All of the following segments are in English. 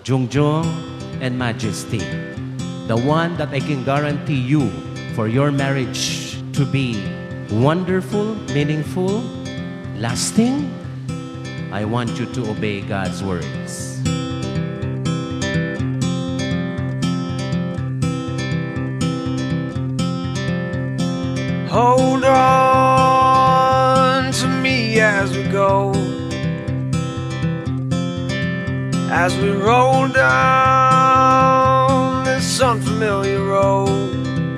Jungjong and Majesty, the one that I can guarantee you for your marriage to be wonderful, meaningful, lasting, I want you to obey God's words. Hold on to me as we go, as we roll down this unfamiliar road.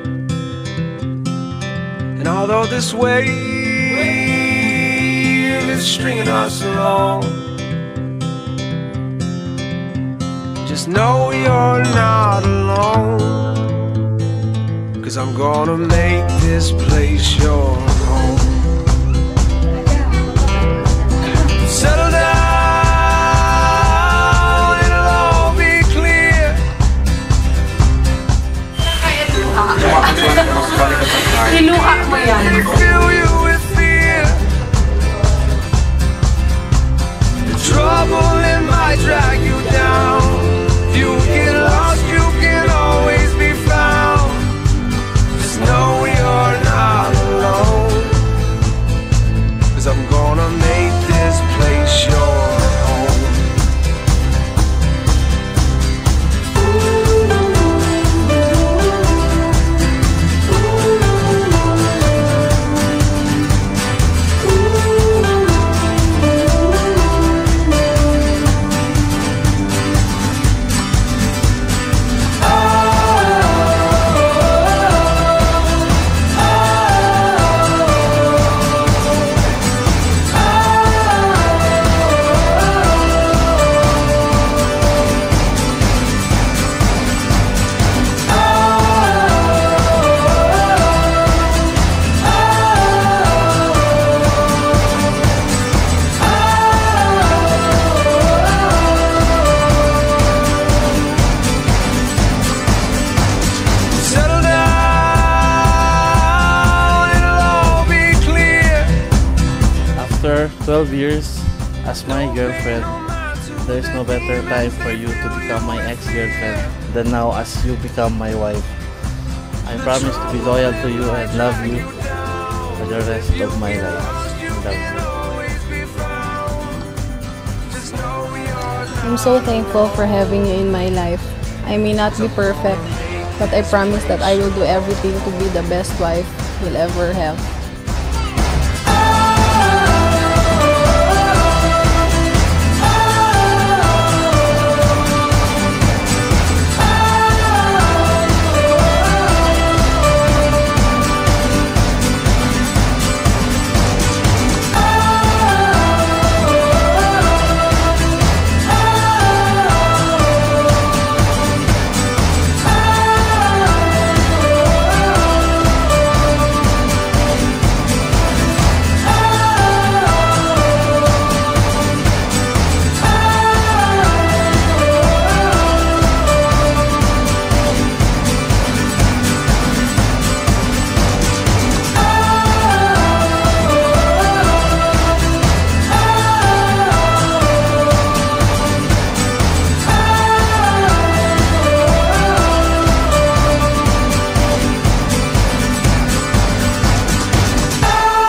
And although this wave is stringing us along, just know you're not alone, 'cause I'm gonna make this place your home. Settle down, it'll all be clear. Niluha mo yan. Fill you with fear. The trouble, it might drag you down. If you get lost, you can always be found. Just know you're not alone, 'cause I'm gonna make this place your home. After 12 years as my girlfriend, there's no better time for you to become my ex-girlfriend than now as you become my wife. I promise to be loyal to you and love you for the rest of my life. I love you. I'm so thankful for having you in my life. I may not be perfect, but I promise that I will do everything to be the best wife you'll ever have.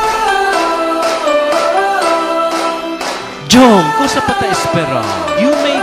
Jong, cosa pa ta espera? You may